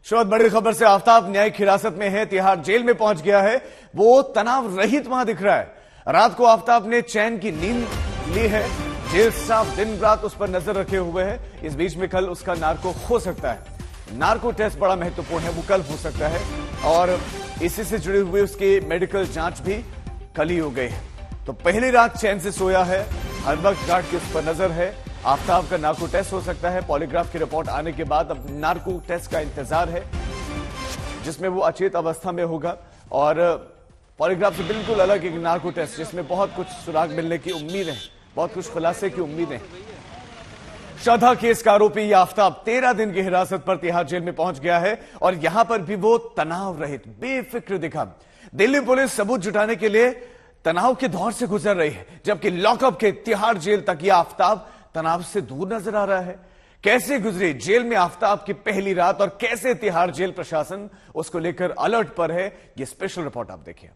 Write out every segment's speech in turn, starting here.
बहुत बड़ी खबर से आफ्ताब न्यायिक हिरासत में है, तिहाड़ जेल में पहुंच गया है। वो तनाव रहित वहां दिख रहा है। रात को आफ्ताब ने चैन की नींद ली है। जेल स्टाफ दिन रात उस पर नजर रखे हुए है। इस बीच में कल उसका नार्को हो सकता है। नार्को टेस्ट बड़ा महत्वपूर्ण है, वो कल हो सकता है और इसी से जुड़ी हुई उसकी मेडिकल जांच भी कल ही हो गई है। तो पहली रात चैन से सोया है, हर वक्त गार्ड की उस पर नजर है। आफ्ताब का नार्को टेस्ट हो सकता है। पॉलीग्राफ की रिपोर्ट आने के बाद अब नार्को टेस्ट का इंतजार है, जिसमें वो अचेत अवस्था में होगा और पॉलीग्राफ से बिल्कुल अलग एक नार्को टेस्ट जिसमें बहुत कुछ सुराग मिलने की उम्मीद है, बहुत कुछ खुलासे की उम्मीद है। श्रद्धा केस का आरोपी आफ्ताब 13 दिन की हिरासत पर तिहाड़ जेल में पहुंच गया है और यहां पर भी वो तनाव रहित बेफिक्र दिखा। दिल्ली पुलिस सबूत जुटाने के लिए तनाव के दौर से गुजर रही है, जबकि लॉकअप के तिहाड़ जेल तक यह आफ्ताब तनाव से दूर नजर आ रहा है। कैसे गुजरी जेल में आफ्ताब की पहली रात और कैसे तिहाड़ जेल प्रशासन उसको लेकर अलर्ट पर है, ये स्पेशल रिपोर्ट आप देखिए।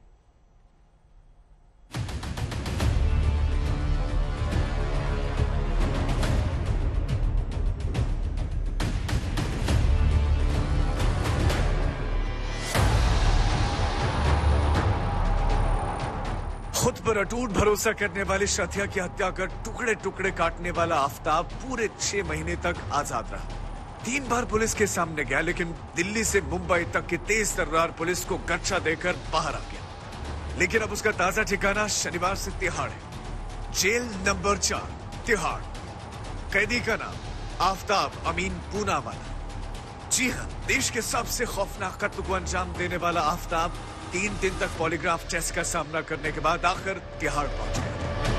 खुद पर अटूट भरोसा करने वाली श्रद्धा की हत्या कर टुकड़े टुकड़े काटने वाला आफ्ताब पूरे 6 महीने तक आजाद रहा। 3 बार पुलिस के सामने गया, लेकिन दिल्ली से मुंबई तक की तेज तर्रार पुलिस को गच्छा देकर बाहर आ गया। लेकिन अब उसका ताजा ठिकाना शनिवार से तिहाड़ है। Jail number 4 Tihar. कैदी का नाम आफ्ताब अमीन पूनावाला। जी हां, देश के सबसे खौफनाक कत्ल को अंजाम देने वाला आफ्ताब 3 दिन तक पॉलीग्राफ टेस्ट का सामना करने के बाद आखिर तिहाड़ पहुंच गया।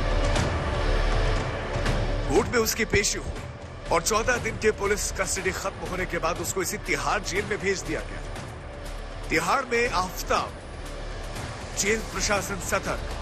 कोर्ट में उसकी पेशी हुई और 14 दिन के पुलिस कस्टडी खत्म होने के बाद उसको इसी तिहाड़ जेल में भेज दिया गया। तिहाड़ में आफ्ताब, जेल प्रशासन सतर्क,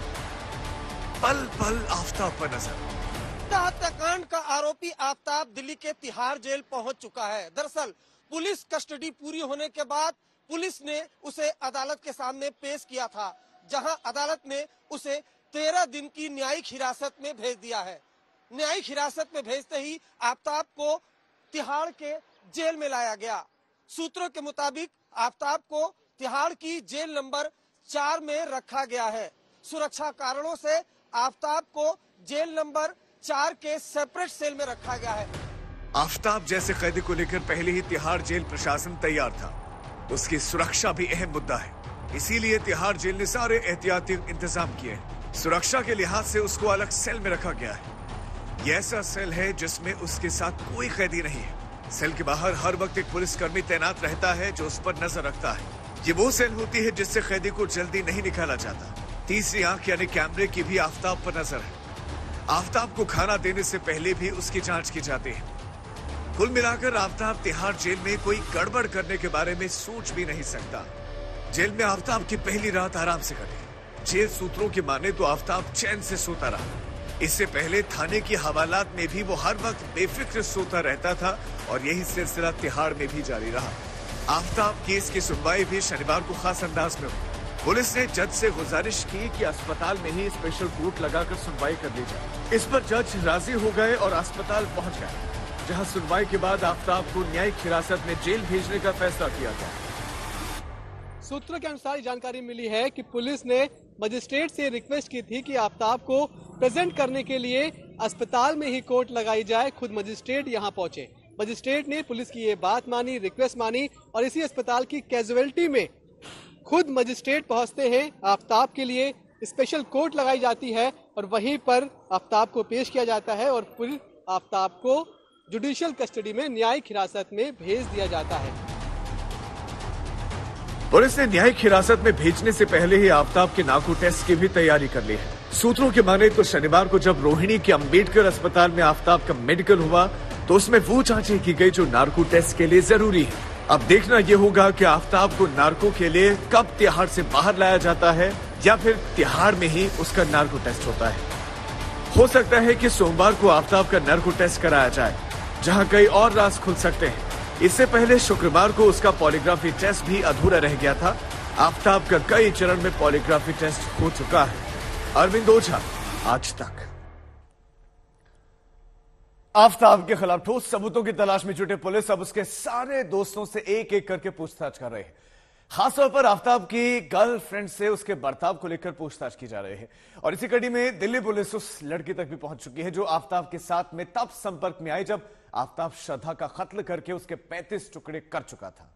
पल पल आफ्ताब पर नजर। हत्याकांड का आरोपी आफ्ताब दिल्ली के तिहाड़ जेल पहुंच चुका है। दरअसल पुलिस कस्टडी पूरी होने के बाद पुलिस ने उसे अदालत के सामने पेश किया था, जहां अदालत ने उसे 13 दिन की न्यायिक हिरासत में भेज दिया है। न्यायिक हिरासत में भेजते ही आफ्ताब को तिहाड़ के जेल में लाया गया। सूत्रों के मुताबिक आफ्ताब को तिहाड़ की जेल नंबर 4 में रखा गया है। सुरक्षा कारणों से आफ्ताब को जेल नंबर 4 के सेपरेट सेल में रखा गया है। आफ्ताब जैसे कैदी को लेकर पहले ही तिहाड़ जेल प्रशासन तैयार था। उसकी सुरक्षा भी अहम मुद्दा है, इसीलिए तिहाड़ जेल ने सारे एहतियाती इंतजाम किए। सुरक्षा के लिहाज से उसको अलग सेल में रखा गया है। यह ऐसा सेल है जिसमें उसके साथ कोई कैदी नहीं है। सेल के बाहर हर वक्त एक पुलिसकर्मी तैनात रहता है जो उस पर नजर रखता है। ये वो सेल होती है जिससे कैदी को जल्दी नहीं निकाला जाता। तीसरी आंख यानी कैमरे की भी आफ्ताब पर नजर है। आफ्ताब को खाना देने से पहले भी उसकी जांच की जाती है। कुल मिलाकर आफ्ताब तिहाड़ जेल में कोई गड़बड़ करने के बारे में सोच भी नहीं सकता। जेल में आफ्ताब की पहली रात आराम से कटी। जेल सूत्रों की माने तो आफ्ताब चैन से सोता रहा। इससे पहले थाने की हवालात में भी वो हर वक्त बेफिक्र सोता रहता था और यही सिलसिला तिहाड़ में भी जारी रहा। आफ्ताब केस की सुनवाई भी शनिवार को खास अंदाज में हुई। पुलिस ने जज से गुजारिश की कि अस्पताल में ही स्पेशल कोर्ट लगाकर सुनवाई कर ली जाए। इस पर जज राजी हो गए और अस्पताल पहुंच गए, जहां सुनवाई के बाद आफ्ताब को न्यायिक हिरासत में जेल भेजने का फैसला किया गया। सूत्रों के अनुसार जानकारी मिली है कि पुलिस ने मजिस्ट्रेट से रिक्वेस्ट की थी कि आफ्ताब को प्रेजेंट करने के लिए अस्पताल में ही कोर्ट लगाई जाए। खुद मजिस्ट्रेट यहां पहुंचे। मजिस्ट्रेट ने पुलिस की ये बात मानी, रिक्वेस्ट मानी और इसी अस्पताल की कैजुअलिटी में खुद मजिस्ट्रेट पहुंचते हैं। आफ्ताब के लिए स्पेशल कोर्ट लगाई जाती है और वहीं पर आफ्ताब को पेश किया जाता है और फिर आफ्ताब को जुडिशियल कस्टडी में न्यायिक हिरासत में भेज दिया जाता है। पुलिस ने न्यायिक हिरासत में भेजने से पहले ही आफ्ताब के नार्को टेस्ट की भी तैयारी कर ली है। सूत्रों के माने तो शनिवार को जब रोहिणी के अंबेडकर अस्पताल में आफ्ताब का मेडिकल हुआ तो उसमें वो जांचें की गई जो नार्को टेस्ट के लिए जरूरी है। अब देखना यह होगा कि आफ्ताब को नार्को के लिए कब तिहाड़ से बाहर लाया जाता है या फिर तिहाड़ में ही उसका नार्को टेस्ट होता है। हो सकता है कि सोमवार को आफ्ताब का नार्को टेस्ट कराया जाए, जहां कई और राज खुल सकते हैं। इससे पहले शुक्रवार को उसका पॉलीग्राफी टेस्ट भी अधूरा रह गया था। आफ्ताब का कई चरण में पॉलीग्राफी टेस्ट हो चुका है। अरविंद ओझा, आज तक। आफताब के खिलाफ ठोस सबूतों की तलाश में जुटे पुलिस अब उसके सारे दोस्तों से एक एक करके पूछताछ कर रही है। खासतौर पर आफताब की गर्लफ्रेंड से उसके बर्ताव को लेकर पूछताछ की जा रही है और इसी कड़ी में दिल्ली पुलिस उस लड़की तक भी पहुंच चुकी है जो आफताब के साथ में तब संपर्क में आई जब आफताब श्रद्धा का कत्ल करके उसके 35 टुकड़े कर चुका था।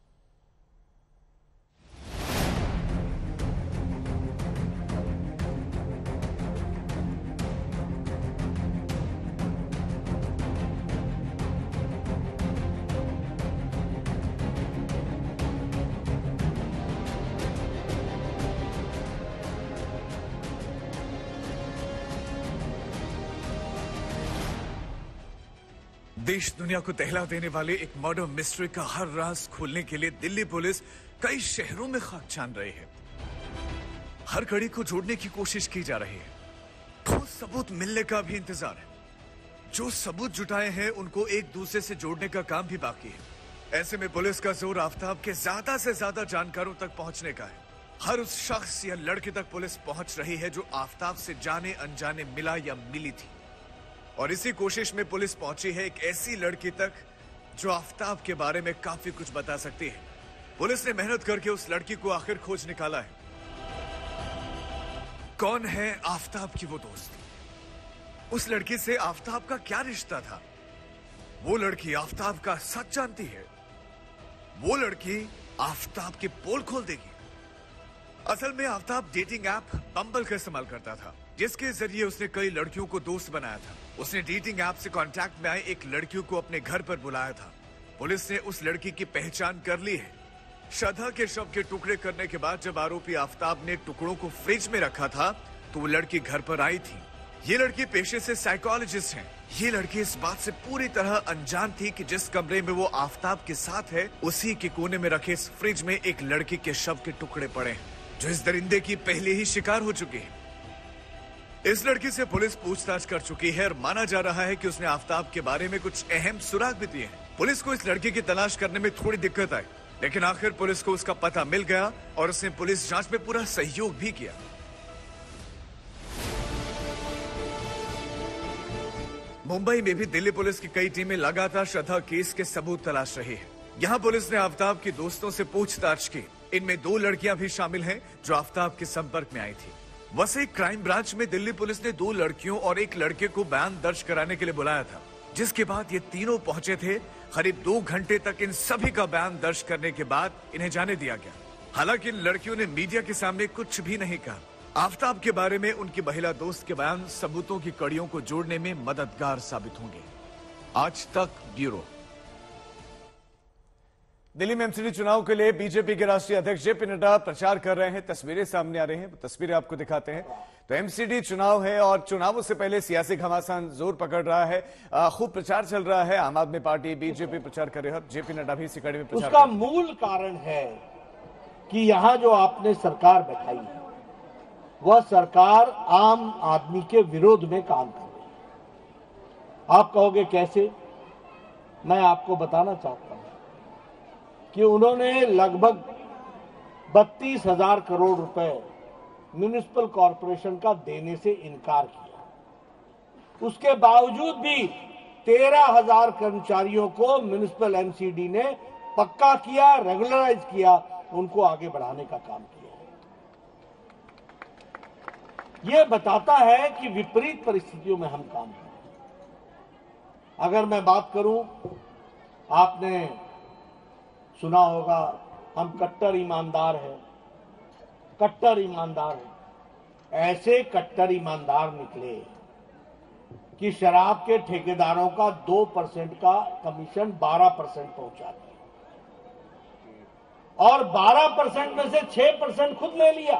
देश दुनिया को दहला देने वाले एक मर्डर मिस्ट्री का हर राज खोलने के लिए दिल्ली पुलिस कई शहरों में खाक छान रही है। हर कड़ी को जोड़ने की कोशिश की जा रही है। ठोस सबूत मिलने का भी इंतजार है। जो सबूत जुटाए हैं उनको एक दूसरे से जोड़ने का काम भी बाकी है। ऐसे में पुलिस का जोर आफताब के ज्यादा से ज्यादा जानकारों तक पहुंचने का है। हर उस शख्स या लड़के तक पुलिस पहुंच रही है जो आफताब से जाने अनजाने मिला या मिली थी और इसी कोशिश में पुलिस पहुंची है एक ऐसी लड़की तक जो आफताब के बारे में काफी कुछ बता सकती है। पुलिस ने मेहनत करके उस लड़की को आखिर खोज निकाला है। कौन है आफताब की वो दोस्त? उस लड़की से आफताब का क्या रिश्ता था? वो लड़की आफताब का सच जानती है? वो लड़की आफताब के पोल खोल देगी? असल में आफताब डेटिंग ऐप बम्बल का इस्तेमाल करता था जिसके जरिए उसने कई लड़कियों को दोस्त बनाया था। उसने डेटिंग ऐप से कांटेक्ट में आए एक लड़की को अपने घर पर बुलाया था। पुलिस ने उस लड़की की पहचान कर ली है। श्रद्धा के शव के टुकड़े करने के बाद जब आरोपी आफताब ने टुकड़ों को फ्रिज में रखा था तो वो लड़की घर पर आई थी। ये लड़की पेशे से साइकोलॉजिस्ट है। ये लड़की इस बात से पूरी तरह अनजान थी कि जिस कमरे में वो आफताब के साथ है उसी के कोने में रखे इस फ्रिज में एक लड़की के शव के टुकड़े पड़े हैं जो इस दरिंदे की पहले ही शिकार हो चुकी है। इस लड़की से पुलिस पूछताछ कर चुकी है और माना जा रहा है कि उसने आफताब के बारे में कुछ अहम सुराग भी दिए हैं। पुलिस को इस लड़की की तलाश करने में थोड़ी दिक्कत आई लेकिन आखिर पुलिस को उसका पता मिल गया और उसने पुलिस जांच में पूरा सहयोग भी किया। मुंबई में भी दिल्ली पुलिस की कई टीमें लगातार श्रद्धा केस के सबूत तलाश रही है। यहाँ पुलिस ने आफताब के दोस्तों से पूछताछ की। इनमें 2 लड़कियां भी शामिल हैं जो आफताब के संपर्क में आई थी। वैसे क्राइम ब्रांच में दिल्ली पुलिस ने 2 लड़कियों और एक लड़के को बयान दर्ज कराने के लिए बुलाया था जिसके बाद ये तीनों पहुंचे थे। करीब 2 घंटे तक इन सभी का बयान दर्ज करने के बाद इन्हें जाने दिया गया। हालांकि इन लड़कियों ने मीडिया के सामने कुछ भी नहीं कहा। आफताब के बारे में उनकी महिला दोस्त के बयान सबूतों की कड़ियों को जोड़ने में मददगार साबित होंगे। आज तक ब्यूरो। दिल्ली में एमसीडी चुनाव के लिए बीजेपी के राष्ट्रीय अध्यक्ष जेपी नड्डा प्रचार कर रहे हैं। तस्वीरें सामने आ रही हैं, तस्वीरें आपको दिखाते हैं। तो एमसीडी चुनाव है और चुनावों से पहले सियासी घमासान जोर पकड़ रहा है। खूब प्रचार चल रहा है। आम आदमी पार्टी, बीजेपी प्रचार कर रहे हैं। जेपी नड्डा भी इसी कड़ी में प्रचार। उसका मूल कारण है कि यहाँ जो आपने सरकार बैठाई है वह सरकार आम आदमी के विरोध में काम कर रही है। आप कहोगे कैसे? मैं आपको बताना चाहता हूं कि उन्होंने लगभग 32,000 करोड़ रुपए म्युनिसिपल कॉरपोरेशन का देने से इनकार किया। उसके बावजूद भी 13,000 कर्मचारियों को म्युनिसिपल एमसीडी ने पक्का किया, रेगुलराइज किया, उनको आगे बढ़ाने का काम किया। यह बताता है कि विपरीत परिस्थितियों में हम काम कर रहे हैं। अगर मैं बात करूं, आपने सुना होगा हम कट्टर ईमानदार हैं, कट्टर ईमानदार हैं। ऐसे कट्टर ईमानदार निकले कि शराब के ठेकेदारों का 2% का कमीशन 12% पहुंचा दिया और 12% में से 6% खुद ले लिया।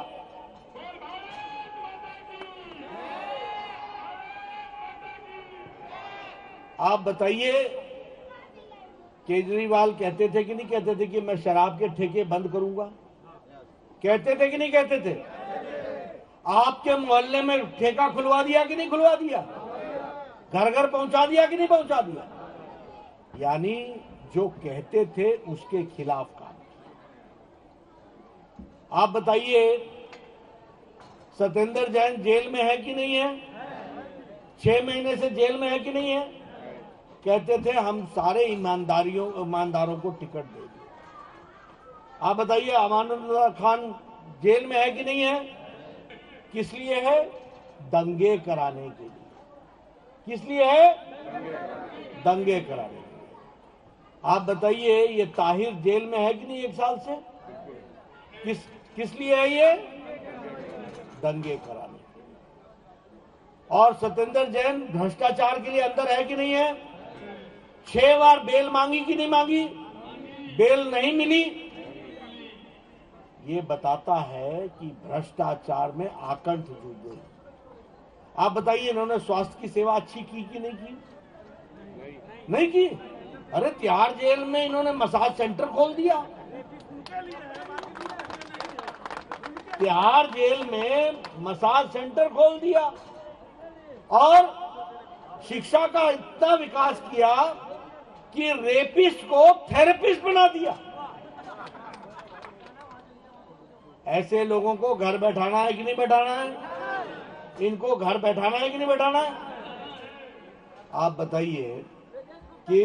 आप बताइए, केजरीवाल कहते थे कि नहीं कहते थे कि मैं शराब के ठेके बंद करूंगा? कहते थे कि नहीं कहते थे? आपके मोहल्ले में ठेका खुलवा दिया कि नहीं खुलवा दिया? घर घर पहुंचा दिया कि नहीं पहुंचा दिया? यानी जो कहते थे उसके खिलाफ काम किया। आप बताइए, सत्येंद्र जैन जेल में है कि नहीं है? 6 महीने से जेल में है कि नहीं है? कहते थे हम सारे ईमानदारों को टिकट देंगे। आप बताइए, अमानुल्लाह खान जेल में है कि नहीं है? किस लिए है? दंगे कराने के लिए। किस लिए है? दंगे कराने के लिए। आप बताइए, ये ताहिर जेल में है कि नहीं 1 साल से? किस लिए है ये? दंगे कराने। और सत्येंद्र जैन भ्रष्टाचार के लिए अंदर है कि नहीं है? 6 बार बेल मांगी कि नहीं मांगी? बेल नहीं मिली। ये बताता है कि भ्रष्टाचार में आकंठ जूझे। आप बताइए, इन्होंने स्वास्थ्य की सेवा अच्छी की कि नहीं की? नहीं की। अरे तिहाड़ जेल में इन्होंने मसाज सेंटर खोल दिया। तिहाड़ जेल में मसाज सेंटर खोल दिया और शिक्षा का इतना विकास किया कि रेपिस्ट को थेरेपिस्ट बना दिया। ऐसे लोगों को घर बैठाना है कि नहीं बैठाना है? इनको घर बैठाना है कि नहीं बैठाना है? आप बताइए कि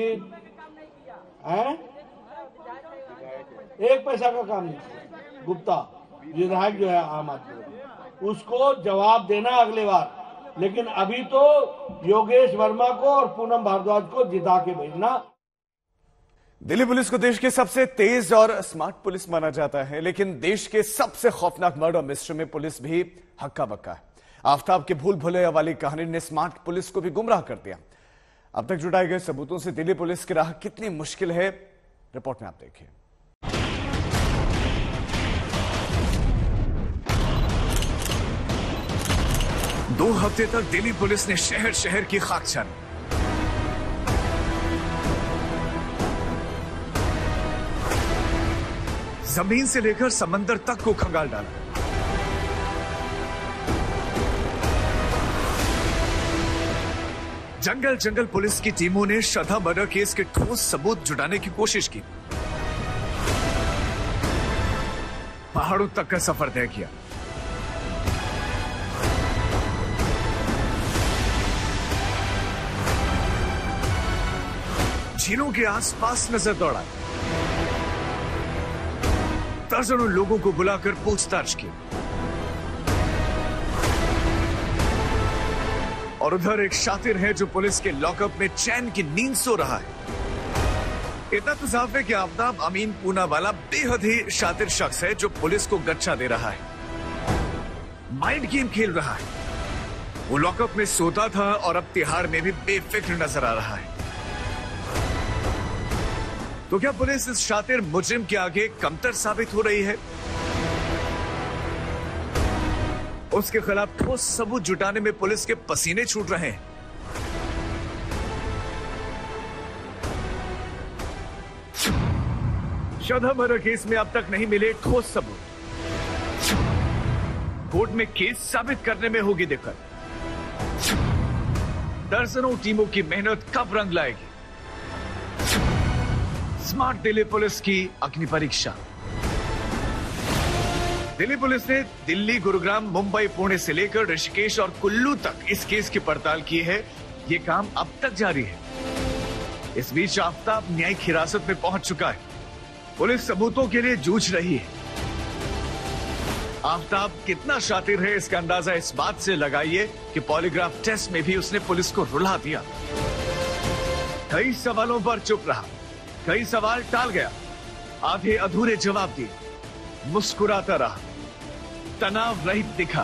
एक पैसा का काम नहीं। गुप्ता विधायक जो है आम आदमी, उसको जवाब देना अगले बार, लेकिन अभी तो योगेश वर्मा को और पूनम भारद्वाज को जिता के भेजना। दिल्ली पुलिस को देश के सबसे तेज और स्मार्ट पुलिस माना जाता है, लेकिन देश के सबसे खौफनाक मर्डर मिस्ट्री में पुलिस भी हक्का बक्का है। आफ्ताब के भूल भुलैया वाली कहानी ने स्मार्ट पुलिस को भी गुमराह कर दिया। अब तक जुटाए गए सबूतों से दिल्ली पुलिस की राह कितनी मुश्किल है, रिपोर्ट में आप देखिए। दो हफ्ते तक दिल्ली पुलिस ने शहर शहर की खाक छानी। जमीन से लेकर समंदर तक को खंगाल डाला। जंगल जंगल पुलिस की टीमों ने श्रद्धा मर्डर केस के ठोस सबूत जुटाने की कोशिश की। पहाड़ों तक का सफर तय किया। झीलों के आसपास नजर दौड़ाई। दर्जनों लोगों को बुलाकर पूछताछ की। और उधर एक शातिर है जो पुलिस के लॉकअप में चैन की नींद सो रहा है। इतना तो साफ है कि आफ्ताब अमीन पूनावाला बेहद ही शातिर शख्स है जो पुलिस को गच्चा दे रहा है, माइंड गेम खेल रहा है। वो लॉकअप में सोता था और अब तिहाड़ में भी बेफिक्र नजर आ रहा है। तो क्या पुलिस इस शातिर मुजरिम के आगे कमतर साबित हो रही है? उसके खिलाफ ठोस सबूत जुटाने में पुलिस के पसीने छूट रहे हैं। श्रद्धा मर्डर केस में अब तक नहीं मिले ठोस सबूत। कोर्ट में केस साबित करने में होगी दिक्कत। दर्जनों टीमों की मेहनत कब रंग लाएगी? स्मार्ट दिल्ली पुलिस की अग्नि परीक्षा। दिल्ली पुलिस ने दिल्ली, गुरुग्राम, मुंबई, पुणे से लेकर ऋषिकेश और कुल्लू तक इस केस की पड़ताल की है। ये काम अब तक जारी है। इस बीच आफ्ताब न्यायिक हिरासत में पहुंच चुका है। पुलिस सबूतों के लिए जूझ रही है। आफ्ताब कितना शातिर है इसका अंदाजा इस बात से लगाइए कि पॉलीग्राफ टेस्ट में भी उसने पुलिस को रुला दिया। कई सवालों पर चुप रहा, कई सवाल टाल गया, आधे अधूरे जवाब दिए, मुस्कुराता रहा, तनाव रहित दिखा।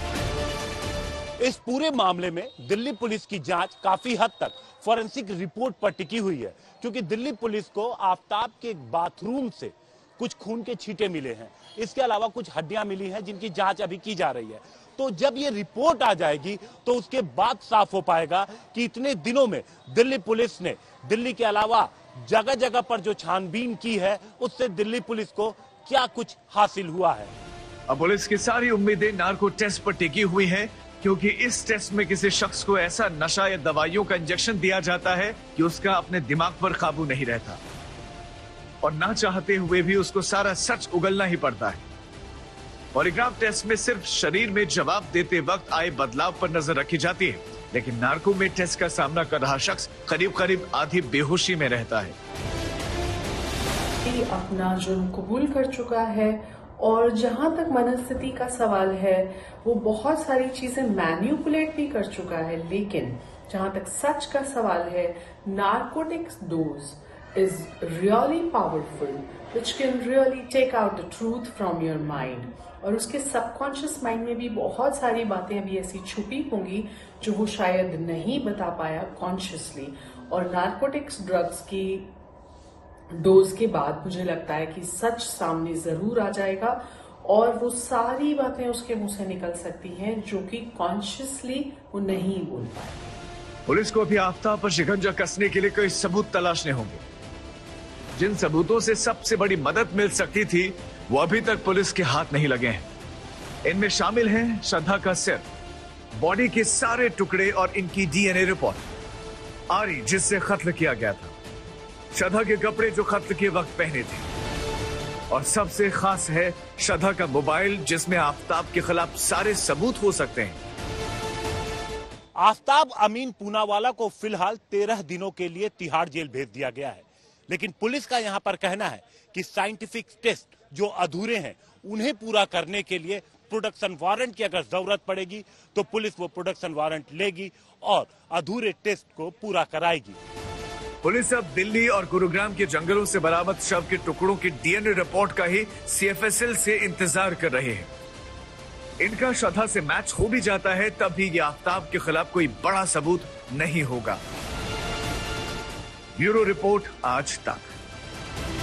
इस पूरे मामले में दिल्ली पुलिस की जांच काफी हद तक फॉरेंसिक रिपोर्ट पर टिकी हुई है, क्योंकि दिल्ली पुलिस को आफ्ताब के बाथरूम से कुछ खून के छींटे मिले हैं। इसके अलावा कुछ हड्डियां मिली हैं जिनकी जांच अभी की जा रही है। तो जब ये रिपोर्ट आ जाएगी तो उसके बाद साफ हो पाएगा कि इतने दिनों में दिल्ली पुलिस ने दिल्ली के अलावा जगह जगह पर जो छानबीन की है उससे दिल्ली पुलिस को क्या कुछ हासिल हुआ है। अब पुलिस की सारी उम्मीदें नार्को टेस्ट पर टिकी हुई हैं, क्योंकि इस टेस्ट में किसी शख्स को ऐसा नशा या दवाइयों का इंजेक्शन दिया जाता है कि उसका अपने दिमाग पर काबू नहीं रहता और ना चाहते हुए भी उसको सारा सच उगलना ही पड़ता है। पॉलीग्राफ टेस्ट में सिर्फ शरीर में जवाब देते वक्त आए बदलाव पर नजर रखी जाती है। लेकिन नार्को में टेस्ट का सामना कर रहा शख्स करीब करीब आधी बेहोशी में रहता है। अपना जुर्म कबूल कर चुका है और जहां तक मनस्थिति का सवाल है वो बहुत सारी चीजें मैन्युपुलेट भी कर चुका है, लेकिन जहां तक सच का सवाल है, narcotics dose is really powerful which can really take out the truth from your mind. और उसके सबकॉन्शियस माइंड में भी बहुत सारी बातें अभी ऐसी छुपी होंगी जो वो शायद नहीं बता पाया कॉन्शियसली। और नार्कोटिक्स ड्रग्स की डोज के बाद मुझे लगता है कि सच सामने जरूर आ जाएगा और वो सारी बातें उसके मुंह से निकल सकती हैं जो कि कॉन्शियसली वो नहीं बोल पाए। पुलिस को अभी आफ्ताब पर शिकंजा कसने के लिए कई सबूत तलाशने होंगे। जिन सबूतों से सबसे बड़ी मदद मिल सकती थी वो अभी तक पुलिस के हाथ नहीं लगे हैं। इनमें शामिल हैं श्रद्धा का सिर, बॉडी के सारे टुकड़े और इनकी डीएनए रिपोर्ट, आरी जिससे कत्ल किया गया था, श्रद्धा के कपड़े जो कत्ल के वक्त पहने थे, और सबसे खास है श्रद्धा का मोबाइल जिसमें आफ्ताब के खिलाफ सारे सबूत हो सकते हैं। आफ्ताब अमीन पूनावाला को फिलहाल 13 दिनों के लिए तिहाड़ जेल भेज दिया गया है, लेकिन पुलिस का यहां पर कहना है कि साइंटिफिक टेस्ट जो अधूरे हैं उन्हें पूरा करने के लिए प्रोडक्शन वारंट की अगर जरूरत पड़ेगी तो पुलिस वो प्रोडक्शन वारंट लेगी और अधूरे टेस्ट को पूरा कराएगी। पुलिस अब दिल्ली और गुरुग्राम के जंगलों से बरामद शव के टुकड़ों की डीएनए रिपोर्ट का ही सीएफएसएल से इंतजार कर रहे हैं। इनका श्रद्धा से मैच हो भी जाता है तब भी ये आफ्ताब के खिलाफ कोई बड़ा सबूत नहीं होगा। ब्यूरो रिपोर्ट आज तक।